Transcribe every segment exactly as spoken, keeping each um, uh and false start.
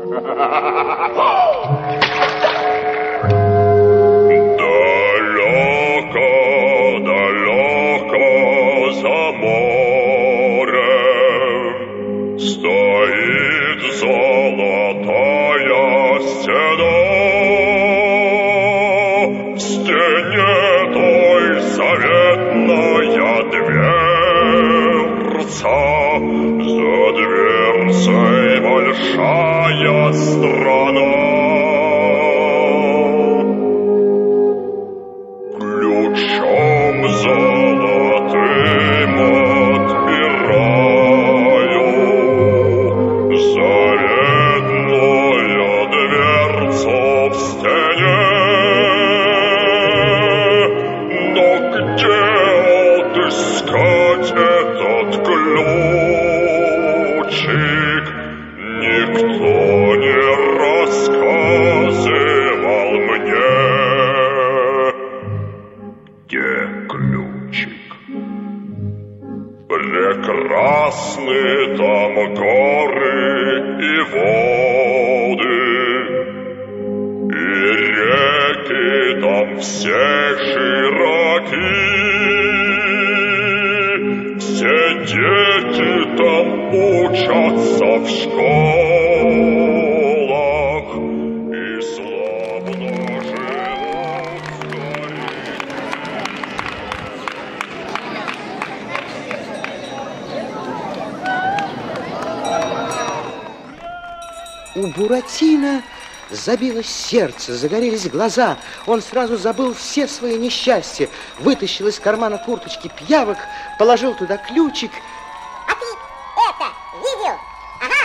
У Буратино забилось сердце, загорелись глаза. Он сразу забыл все свои несчастья, вытащил из кармана курточки пиявок, положил туда ключик. А ты это видел? Ага!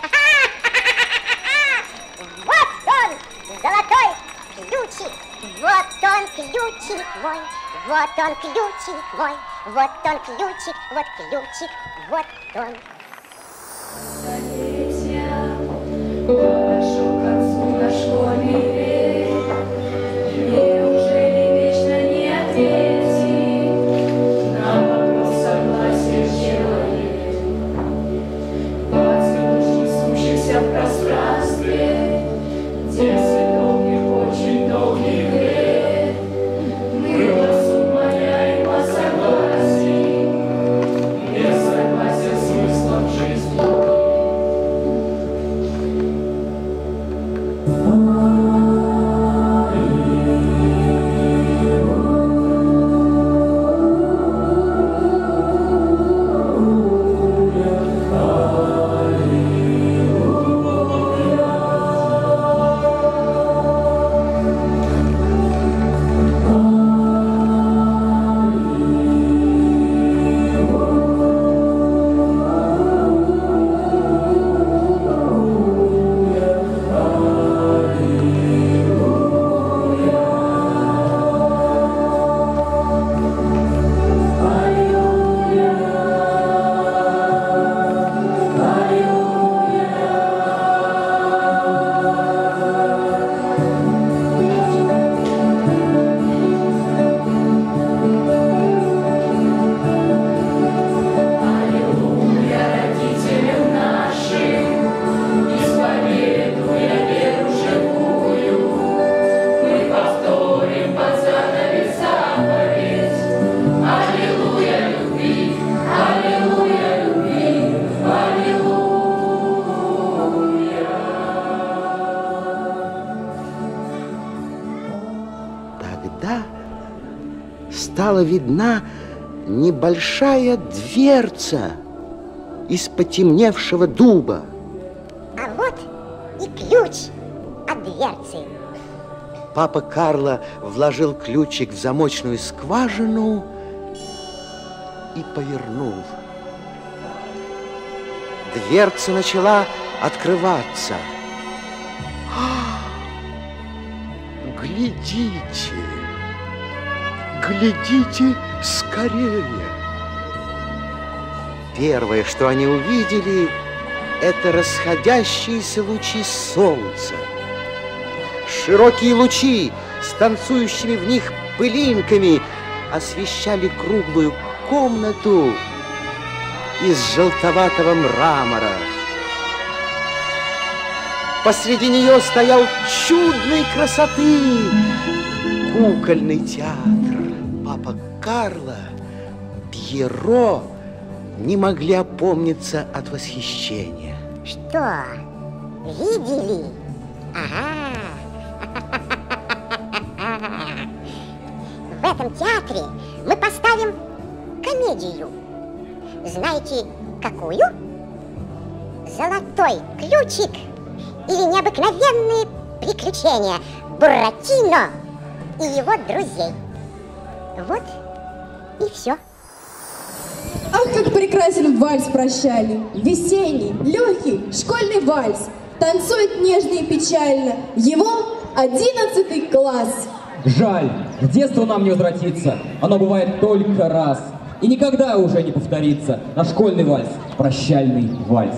Вот он, золотой ключик! Вот он, ключик мой! Вот он, ключик мой! Вот он, ключик, вот ключик, вот он! Подошел к концу наш школьный век. Неужели вечно не ответит на вопрос согласия человек? Двадцать несущихся в пространстве, десять долгих, очень долгих лет. Мы вас умоляем о согласии, без согласия смыслом жизни. Стала видна небольшая дверца из потемневшего дуба. А вот и ключ от дверцы. Папа Карло вложил ключик в замочную скважину и повернул. Дверца начала открываться. Глядите! Глядите скорее! Первое, что они увидели, это расходящиеся лучи солнца. Широкие лучи с танцующими в них пылинками освещали круглую комнату из желтоватого мрамора. Посреди нее стоял чудной красоты кукольный театр. Папа Карло, Пьеро не могли опомниться от восхищения. Что, видели? Ага. В этом театре мы поставим комедию. Знаете, какую? «Золотой ключик» или «Необыкновенные приключения Буратино и его друзей». Вот и все. Ах, как прекрасен вальс прощальный, весенний, легкий, школьный вальс. Танцует нежно и печально его одиннадцатый класс. Жаль, в детство нам не возвратиться, оно бывает только раз. И никогда уже не повторится на школьный вальс, прощальный вальс.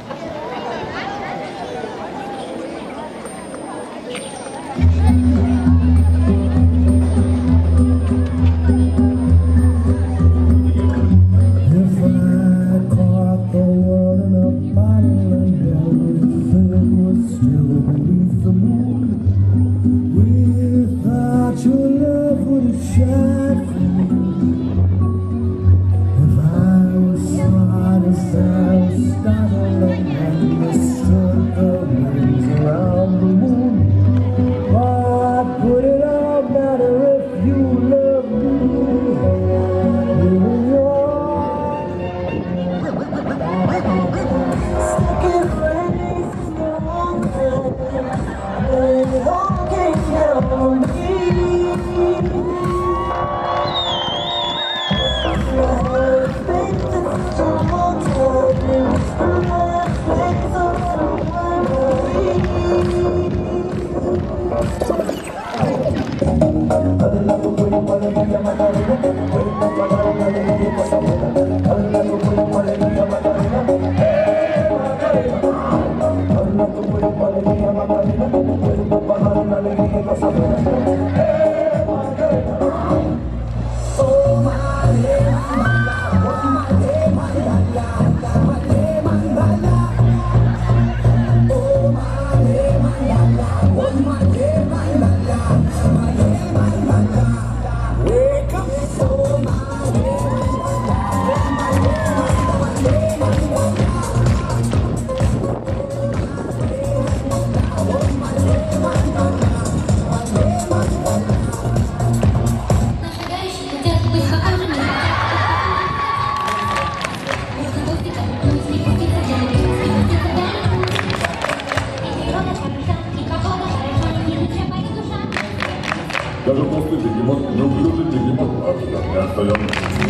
Даже после бегемот, неуклюжий бегемот, а не отстаем.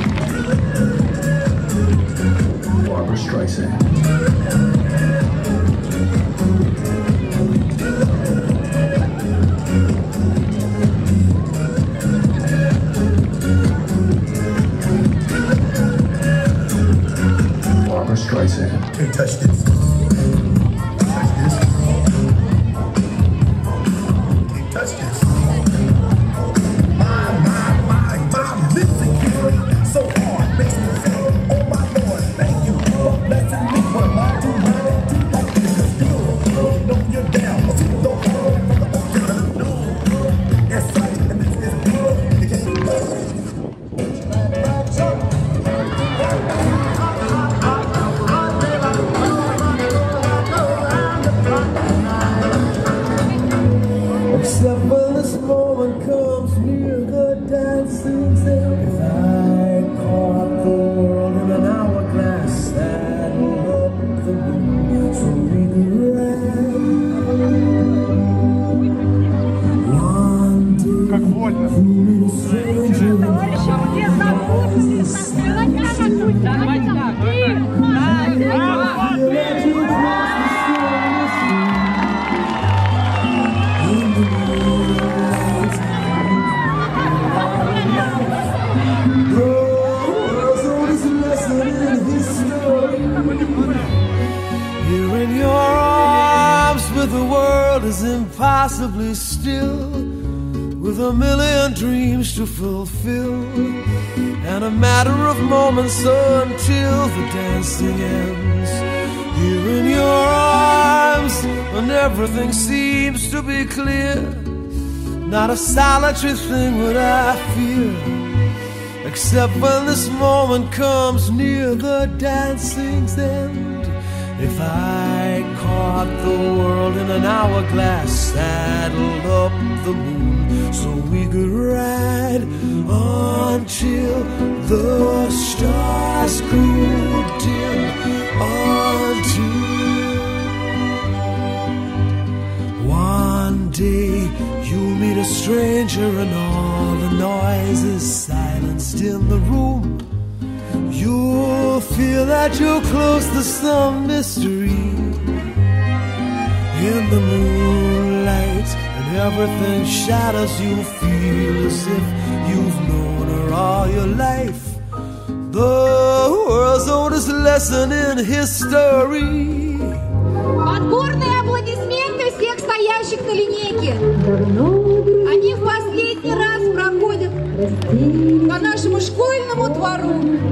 Barbra Streisand. Barbra Streisand. Can't touch this. Touch this. Can't touch this. Except when this moment comes near the dancing if I caught the world in an hourglass that looked the moon so regret. One day, through a stranger Here in your arms, with the world is impossibly still, with a million dreams to fulfill, and a matter of moments until the dancing ends. Here in your arms, and everything seems to be clear. Not a solitary thing would I fear, except when this moment comes near the dancing's end. If I caught the world in an hourglass, saddled up the moon so we could ride until the stars grew dim, until one day you'll meet a stranger and all the noise is silenced in the room. You'll feel that you're close to some mystery in the moonlight, and everything shadows. You'll feel as if you've known her all your life. The world's oldest lesson in history. Подборные аплодисменты всех стоящих на линейке. Они в последний раз проходят по нашему школьному двору.